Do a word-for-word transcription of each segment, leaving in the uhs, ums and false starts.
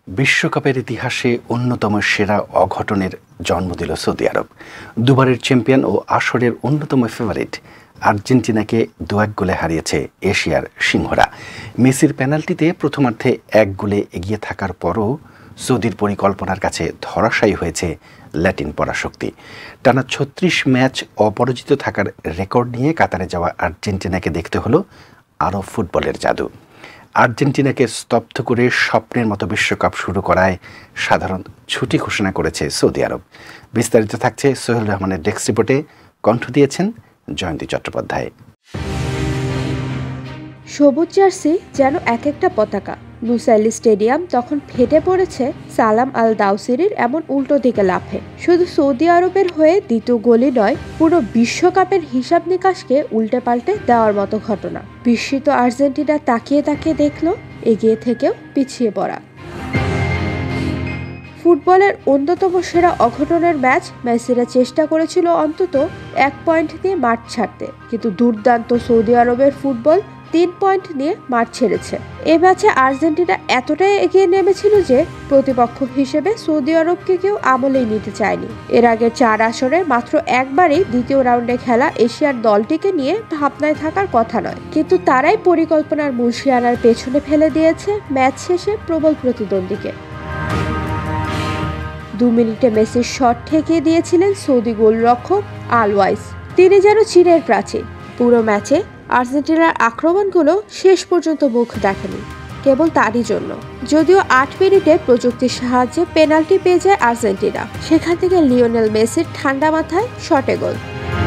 বিশ্বকাপের ইতিহাসে অন্যতম সেরা অঘটনের জন্ম দিল সৌদি আরব। দুবারের চ্যাম্পিয়ন ও আসরের অন্যতম ফেভারিট আর্জেন্টিনাকে দু এক গোলে হারিয়েছে এশিয়ার সিংহরা। মেসির পেনাল্টিতে প্রথমার্ধে এক গোলে এগিয়ে থাকার পরও সৌদির পরিকল্পনার কাছে ধরাশায়ী হয়েছে ল্যাটিন পরাশক্তি। টানা ছত্রিশ ম্যাচ অপরাজিত থাকার রেকর্ড নিয়ে কাতারে যাওয়া আর্জেন্টিনাকে দেখতে হলো আরও ফুটবলের জাদু। আর্জেন্টিনাকে স্তব্ধ করে স্বপ্নের মতো বিশ্বকাপ শুরু করায় সাধারণ ছুটি ঘোষণা করেছে সৌদি আরব। বিস্তারিত থাকছে সোহেল রহমানের ডেস্ক রিপোর্টে, কণ্ঠ দিয়েছেন জয়ন্তী চট্টোপাধ্যায়। সবুজ জার্সি যেন এক একটা পতাকা। লুসাইলি স্টেডিয়াম তখন ফেটে পড়েছে সালাম আল দাউসিরির এমন উল্টো দিকে লাফে। শুধু সৌদি আরবের হয়ে দ্বিতীয় গোলই নয়, পুরো বিশ্বকাপের হিসাব নিকাশকে উল্টে পাল্টে দেওয়ার মতো ঘটনা। বিস্মিত আর্জেন্টিনা তাকিয়ে তাকিয়ে দেখল এগিয়ে থেকেও পিছিয়ে পড়া। ফুটবলের অন্যতম সেরা অঘটনের ম্যাচ। মেসিরা চেষ্টা করেছিল অন্তত এক পয়েন্ট নিয়ে মাঠ ছাড়তে, কিন্তু দুর্দান্ত সৌদি আরবের ফুটবল তিন পয়েন্ট নিয়ে মাঠ ছেড়েছে। এ ম্যাচে আর্জেন্টিনা এতটাই এগিয়ে নেমেছিল যে প্রতিপক্ষ হিসেবে সৌদি আরবকে কেউ আমলেই নিতে চায়নি। এর আগে চার আসরে মাত্র একবারই দ্বিতীয় রাউন্ডে খেলা এশিয়ার দলটিকে নিয়ে ভাবনায় থাকার কথা নয়, কিন্তু তারাই পরিকল্পনার মুশিয়ানার পেছনে ফেলে দিয়েছে ম্যাচ শেষে প্রবল প্রতিদ্বন্দ্বীকে। দু মিনিটে মেসির শট ঠেকিয়ে দিয়েছিলেন সৌদি গোলরক্ষক আলওয়াইস। তিনি যেন চীনের প্রাচীর। পুরো ম্যাচে আর্জেন্টিনার আক্রমণগুলো শেষ পর্যন্ত মুখ দেখেনি, কেবল তারই জন্য। যদিও আট মিনিটে প্রযুক্তির সাহায্যে পেনাল্টি পেয়ে যায় আর্জেন্টিনা, সেখান থেকে লিওনেল মেসির ঠান্ডা মাথায় শটে গোল।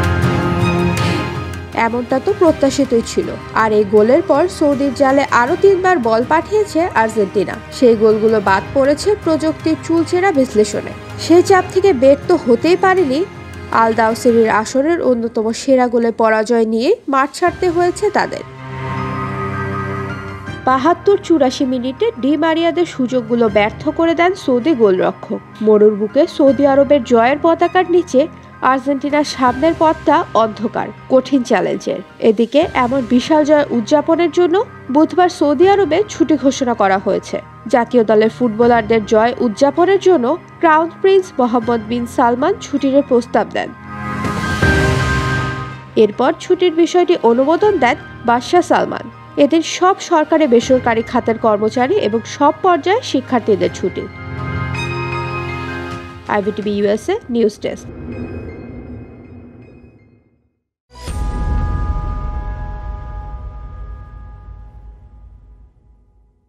এমনটা তো প্রত্যাশিতই ছিল। আর এই গোলের পর সৌদির জালে আরও তিনবার বল পাঠিয়েছে আর্জেন্টিনা। সেই গোলগুলো বাদ পড়েছে প্রযুক্তির চুলচেরা বিশ্লেষণে। সেই চাপ থেকে বের তো হতেই পারেনি আল দাউসিরির। আসরের অন্যতম সেরা গোলে পরাজয় নিয়ে মাঠ ছাড়তে হয়েছে তাদের। বাহাত্তর চুরাশি মিনিটে ডি মারিয়াদের সুযোগগুলো ব্যর্থ করে দেন সৌদি গোলরক্ষক। মরুর বুকে সৌদি আরবের জয়ের পতাকার নিচে আর্জেন্টিনার সামনের পথটা অন্ধকার, কঠিন চ্যালেঞ্জের। এদিকে এমন বিশাল জয় উদযাপনের জন্য বুধবার সৌদি আরবে ছুটি ঘোষণা করা হয়েছে। জাতীয় দলের ফুটবলারদের জয় উদযাপনের জন্য crown prince Mohammed bin Salman ছুটির প্রস্তাব দেন। এরপর ছুটির বিষয়টি অনুমোদন দেন বাদশাহ সালমান। এদিন সব সরকারি বেসরকারি খাতের কর্মচারী এবং সব পর্যায়ে শিক্ষার্থীদের ছুটি। IBTV USA news desk.